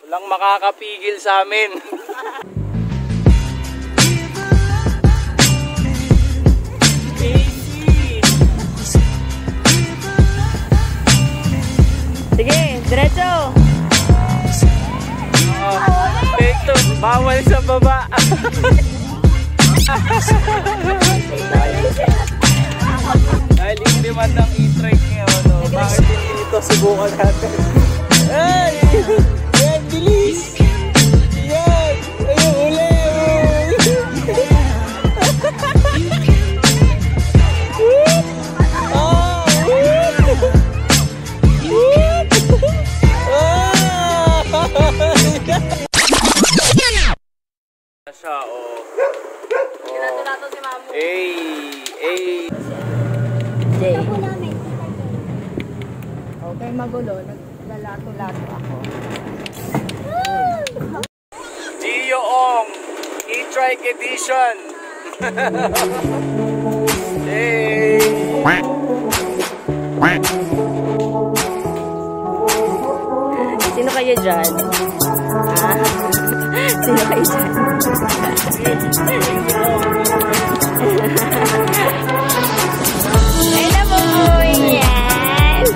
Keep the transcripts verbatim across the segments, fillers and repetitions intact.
Walang makakapigil sa amin. Sige, diretso. Oh, ito, bawal sa baba. Dahil hindi man ang e-trike ngayon, no? Bakit hindi ito subukan natin? Ay! Yan, bilis! Yan! Ayun, uli! Siya, oh. Kinatulato si Mamo. Ay! Ay! Jay. Okay, magulo. Naglalato-lato ako. Gio Ong E-Trike Edition. Hey! Sino kayo dyan? Ah? Sino kayo dyan? Ay na po! Yan!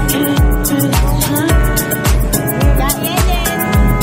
Yan, yan!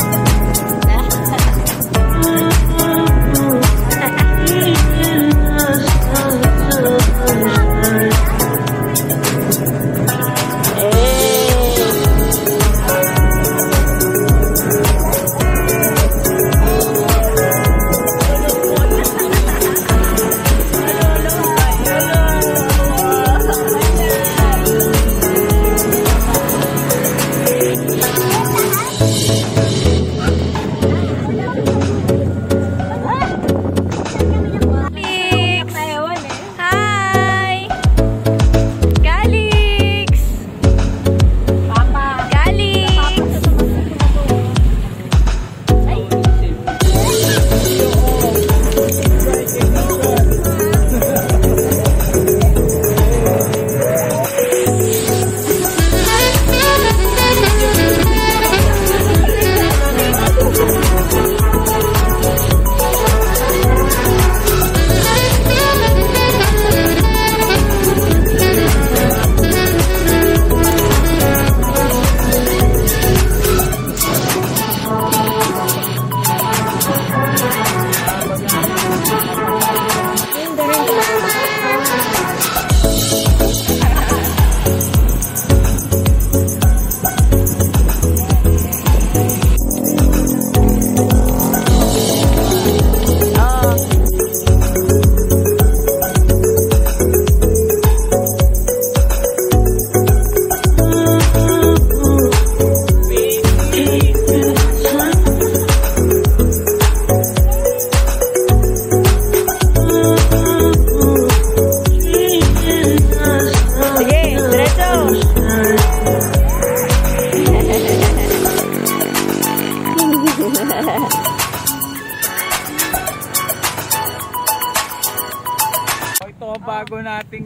Ito bago nating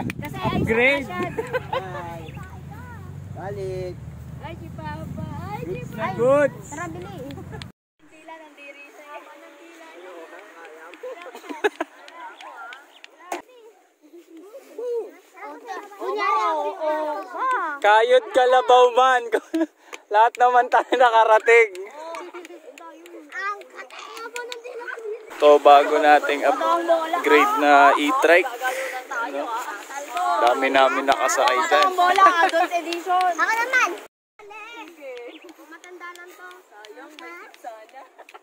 upgrade. Balik. Ay, si Papa. Ay, si Goods na goods. Tara, bili. Tila ng diri sa iyo. Ng tila niyo. Kayod kalabaw man. Lahat naman tayo nakarating. Ito bago nating upgrade na e-trike. No? Dami namin nakasakay dyan. Ang bola, adult edition. Ako naman. Matanda lang to. Sayang, may sana.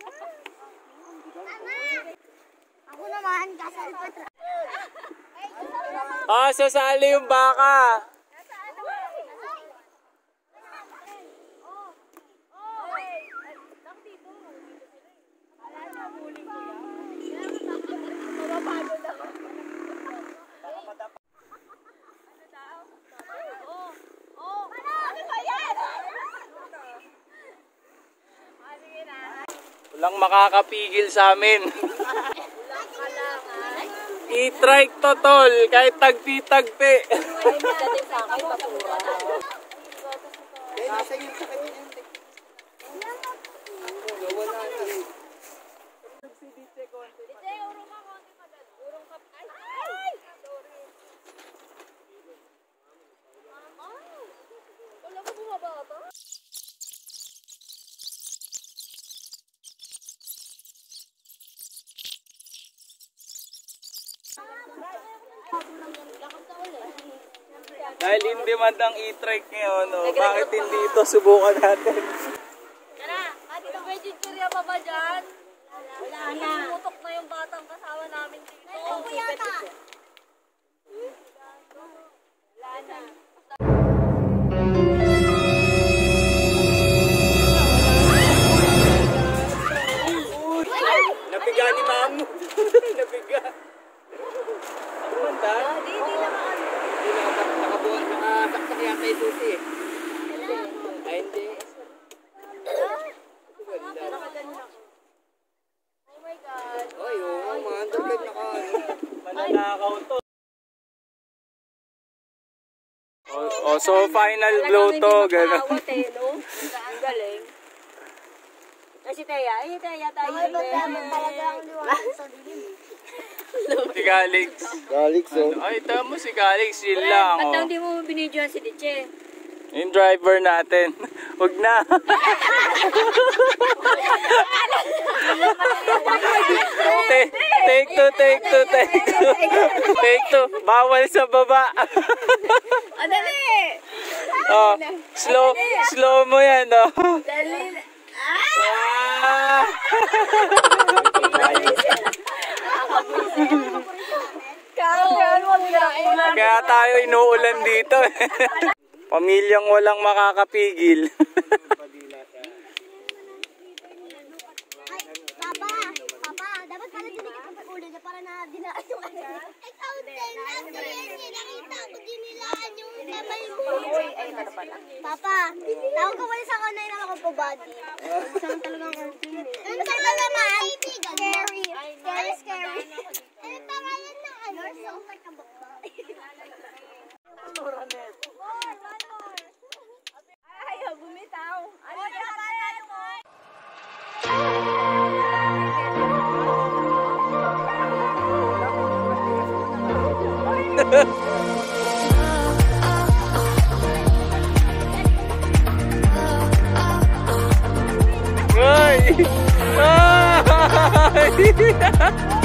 Ako naman, kasal pa. Ah, sasali yung baka. Walang makakapigil sa amin. I-trike to tol, kahit tagpi-tagpi. Dahil in demand ang e-trike ngayon, no? Bakit hindi ito subukan natin? Tara, ate, may chichirya pa ba dyan? Wala na. Pumutok na yung batang kasama namin dito. Ano yata? Wala na. Nabiga ni Mamu. Nabiga. Ano man da? Hindi, hindi lang ako. Hindi nakabuhat, nakasaksak yata yung susi eh. Ay, hindi. Oh my God. Ay, oo, mga underbed naka ano. Mananakaw to. Oh, oh, so final blow to, gano'n. Ang galing. Kasi Teya, eh, Teya tayo. Ay, ba't naman talaga ang liwanag sa dilim? Si Galix. Galix, oh. Ay, tama si Galix, yun lang. Ba't daw Oh. hindi mo binidyoan si Diche? Yung driver natin. Huwag na. take, take two, take two, take two. Take two. Bawal sa baba. Ah, dali! Oh, slow, slow mo yan, oh. Dali! Ah! Kaya mo na. Kaya tayo inuulan dito. Pamilyang walang makakapigil. Ay, Papa! Papa! Dapat pala dinikit ang pag-ulo niya para na dinaan yung ano. Ikaw din! Nakita ko dinilaan yung kamay mo. Papa! Tawag ko pala sa kanay na ako po body. Saan talagang cartoon eh. Ano talaga naman? Scary. Scary, scary. Ano pangalan ng ano? Sounds like a book. Ayaw, bumitaw. Ano na mo? Ay! Ay!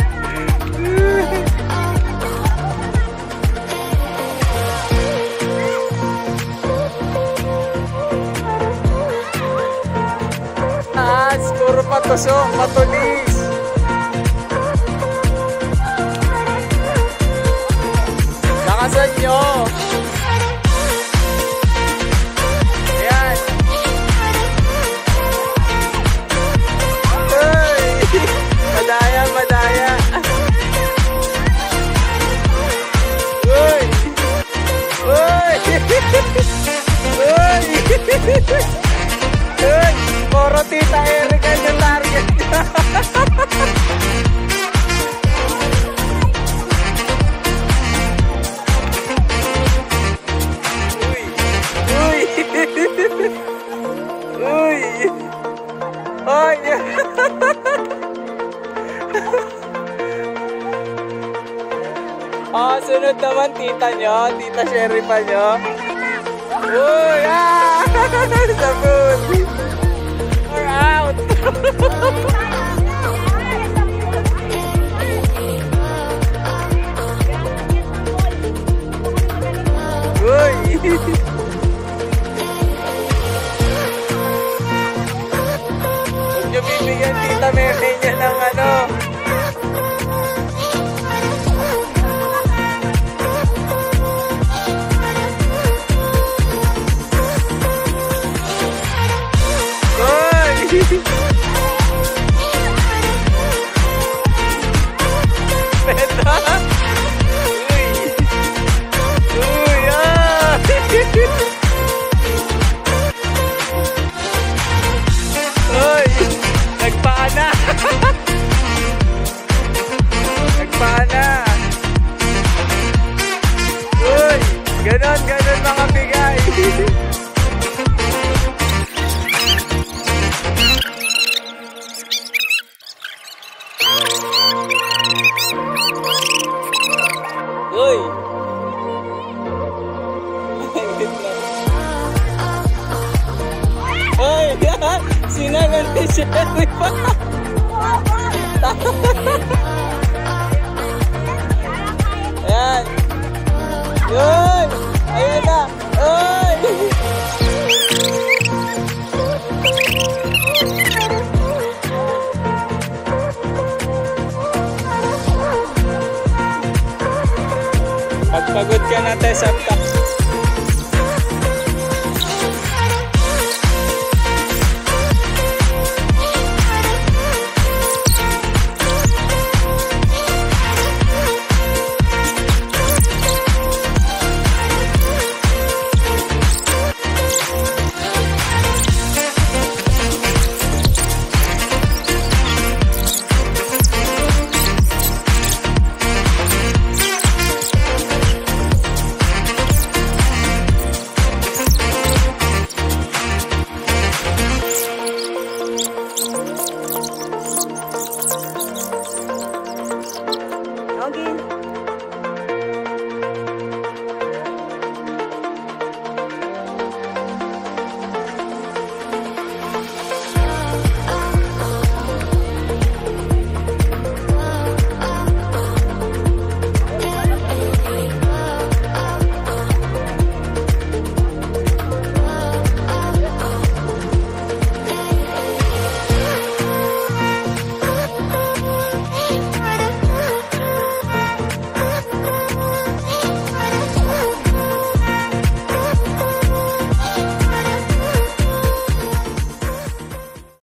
Taas, puro patusok, matulis. Lakasan nyo. Ayan. Ay! Madaya, madaya. Uy! Uy! Uy! Uy! Puro Tita Erica yung target. Uy! Uy! Uy! Ay! Ah, sunod naman tita nyo, tita Sherifa nyo. Uy! Ah! Sabon! We're out! Uy! Huwag nyo bibigyan tita Meme niya ng ano. Beta! Uy! Uy! Ah! Uy! Nagpaana! Nagpaana! Uy! Ganon, ganon mga bigay! Uy! Uy! Sinalan ni Sherifa! Ayan! Yun! Pagod ka na, Tess, at